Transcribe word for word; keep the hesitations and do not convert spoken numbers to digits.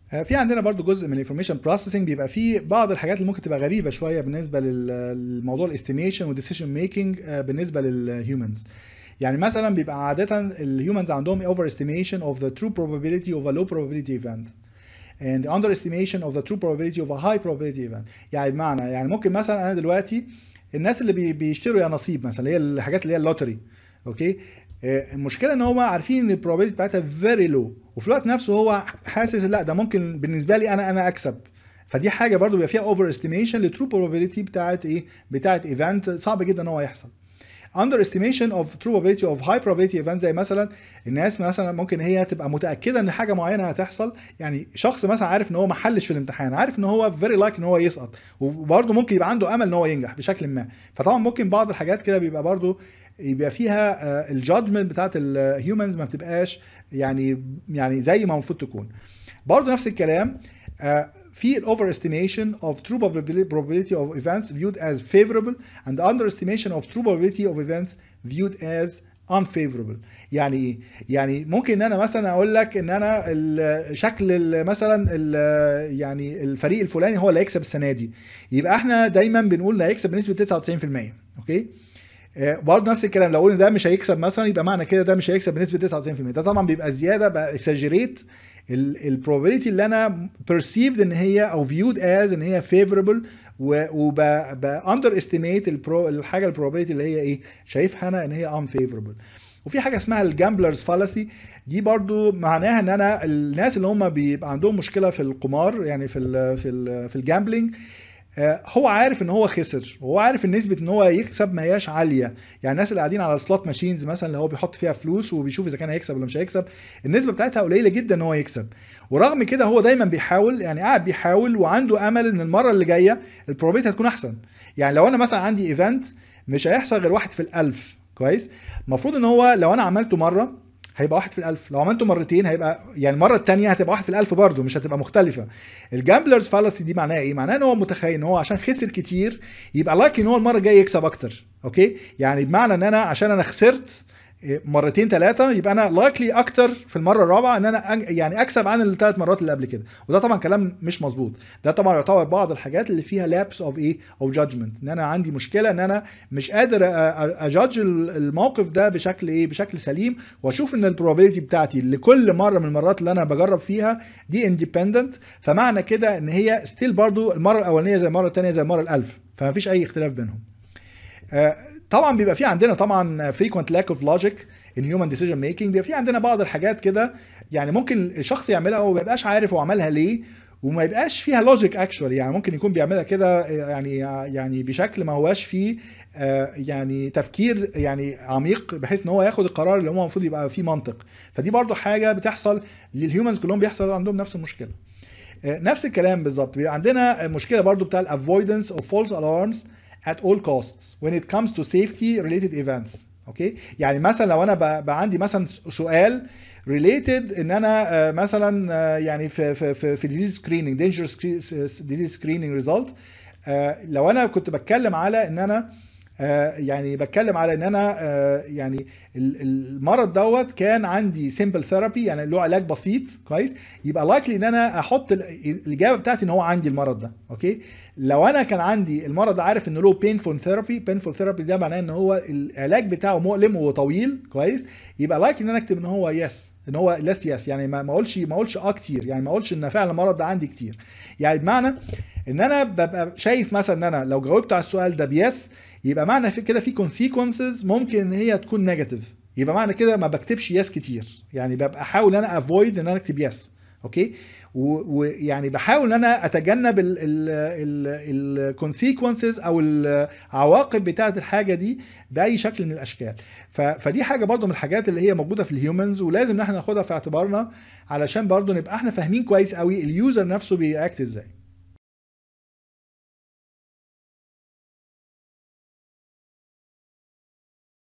آه، في عندنا برضو جزء من الانفورميشن بروسيسنج بيبقى فيه بعض الحاجات اللي ممكن تبقى غريبه شويه بالنسبه لل- للموضوع الاستيميشن والديسيشن ميكنج بالنسبه للهيومنز. يعني مثلا بيبقى عاده الهيومنز عندهم اوفر استيميشن اوف ذا ترو probability of a low probability event and underestimation of the true probability of a high probability event. يعني بمعنى يعني ممكن مثلا انا دلوقتي الناس اللي بي- بيشتروا يا نصيب مثلا اللي هي الحاجات اللي هي اللوتري، اوكي. آه، المشكله ان هم عارفين ان البروبابيلتي بتاعتها فيري لو، وفي الوقت نفسه هو حاسس لا ده ممكن بالنسبه لي انا انا اكسب. فدي حاجه برضو بيبقى فيها اوفر استيميشن للترو probability بتاعت ايه، بتاعت ايفنت صعب جدا ان هو يحصل. underestimation of true probability of high probability events زي مثلا الناس مثلا ممكن هي تبقى متاكده ان حاجه معينه هتحصل. يعني شخص مثلا عارف ان هو ما حلش في الامتحان، عارف ان هو very likely ان هو يسقط، وبرده ممكن يبقى عنده امل ان هو ينجح بشكل ما. فطبعا ممكن بعض الحاجات كده بيبقى برده يبقى فيها الجادجمنت بتاعت الهيومنز ما بتبقاش يعني يعني زي ما المفروض تكون. برضه نفس الكلام آه، في ال overestimation of true probability of events viewed as favorable and underestimation of true probability of events viewed as unfavorable. يعني ايه؟ يعني ممكن ان انا مثلا اقول لك ان انا ال- شكل ال- مثلا ال- يعني الفريق الفلاني هو اللي هيكسب السنه دي، يبقى احنا دايما بنقول اللي هيكسب بنسبه تسعة وتسعين في المية. اوكي. آه، برضه نفس الكلام لو قلنا ده مش هيكسب مثلا يبقى معنى كده ده مش هيكسب بنسبه تسعة وتسعين في المية. ده طبعا بيبقى زياده بقى اكساجريت البروبابيلتي اللي انا perceived ان هي او viewed as ان هي favorable، وب اندر استيميت الحاجه البروبابيلتي اللي هي ايه شايفها انا ان هي unfavorable. وفي حاجه اسمها الجامبلرز فالسي، دي برضو معناها ان انا الناس اللي هم بيبقى عندهم مشكله في القمار يعني في ال في ال في الجامبلينج، آه، هو عارف ان هو خسر وهو عارف ان نسبه ان هو يكسب ما هياش عاليه. يعني الناس اللي قاعدين على سلوت ماشينز مثلا اللي هو بيحط فيها فلوس وبيشوف اذا كان هيكسب ولا مش هيكسب، النسبه بتاعتها قليله جدا ان هو يكسب. ورغم كده هو دايما بيحاول، يعني قاعد بيحاول وعنده امل ان المره اللي جايه البروبابيلتي هتكون احسن. يعني لو انا مثلا عندي ايفنت مش هيحصل غير واحد في الالف، كويس، المفروض ان هو لو انا عملته مره هيبقى واحد في الألف، لو عملته مرتين هيبقى يعني المرة التانية هتبقى واحد في الألف برضه، مش هتبقى مختلفة. الجامبلرز فالسي دي معناها ايه؟ معناها ان هو متخيل ان هو عشان خسر كتير يبقى لايك ان هو المرة الجاية يكسب اكتر. اوكي، يعني بمعنى ان انا عشان انا خسرت مرتين ثلاثة يبقى انا لايكلي اكتر في المرة الرابعة ان انا أج- يعني اكسب عن الثلاث مرات اللي قبل كده. وده طبعا كلام مش مظبوط. ده طبعا يعتبر بعض الحاجات اللي فيها لابس اوف ايه اوف جادجمنت، ان انا عندي مشكلة ان انا مش قادر اجادج الموقف ده بشكل ايه بشكل سليم، واشوف ان البروبابيلتي بتاعتي لكل مره من المرات اللي انا بجرب فيها دي اندبندنت. فمعنى كده ان هي ستيل برضو المره الاولانيه زي المره الثانيه زي المره الالف، فما فيش اي اختلاف بينهم. آه، طبعا بيبقى في عندنا طبعا frequent lack of logic in human decision making. بيبقى في عندنا بعض الحاجات كده يعني ممكن الشخص يعملها وما يبقاش عارف هو عملها ليه، وما يبقاش فيها لوجيك اكشوالي. يعني ممكن يكون بيعملها كده يعني يعني بشكل ما هواش فيه آه، يعني تفكير يعني عميق بحيث ان هو ياخد القرار اللي هو المفروض يبقى فيه منطق. فدي برضو حاجه بتحصل للهيومنز كلهم، بيحصل عندهم نفس المشكله. آه، نفس الكلام بالظبط. بيبقى عندنا مشكله برضو بتاع الافويدنس اوف فولس الارمز at all costs when it comes to safety related events. اوكي، يعني مثلا لو انا بقى بقى عندي مثلا سؤال related ان انا آه، مثلا آه، يعني في في في في disease screening dangerous disease screening result، آه، لو انا كنت بتكلم على ان انا آه، يعني بتكلم على ان انا آه، يعني ال- المرض دوت كان عندي سيمبل ثيرابي يعني له علاج بسيط، كويس، يبقى لايكلي ان انا احط ال- الاجابه بتاعتي ان هو عندي المرض ده. اوكي، لو انا كان عندي المرض ده عارف انه له بينفول ثيرابي، بينفول ثيرابي ده معناه ان هو العلاج بتاعه مؤلم وطويل، كويس، يبقى لايكلي ان انا اكتب ان هو يس، ان هو لس يس، يعني ما ما اقولش ما اقولش اه كتير، يعني ما اقولش ان فعلا المرض ده عندي كتير. يعني بمعنى ان انا ببقى شايف مثلا ان انا لو جاوبت على السؤال ده بيس يبقى معنى في كده في consequences ممكن ان هي تكون نيجاتيف، يبقى معنى كده ما بكتبش يس كتير، يعني ببقى احاول ان انا افويد ان انا اكتب يس. اوكي، ويعني بحاول ان انا اتجنب الكونسيكونسز او العواقب بتاعه الحاجه دي باي شكل من الاشكال. ف- فدي حاجه برضو من الحاجات اللي هي موجوده في الهيومنز ولازم ان احنا ناخدها في اعتبارنا علشان برضو نبقى احنا فاهمين كويس قوي اليوزر نفسه بيأكت ازاي.